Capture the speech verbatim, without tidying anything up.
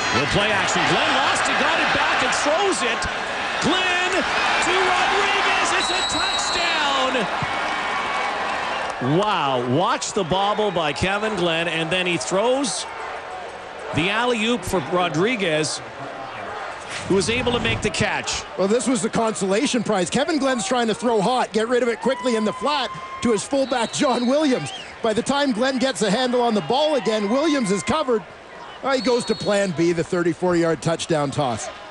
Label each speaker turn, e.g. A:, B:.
A: The play action. Glenn lost it, got it back, and throws it. Glenn to Rodriguez. It's a touchdown. Wow. Watch the bobble by Kevin Glenn, and then he throws the alley-oop for Rodriguez, who was able to make the catch.
B: Well, this was the consolation prize. Kevin Glenn's trying to throw hot, get rid of it quickly in the flat to his fullback, John Williams. By the time Glenn gets a handle on the ball again, Williams is covered. Oh, he goes to plan B, the thirty-four yard touchdown toss.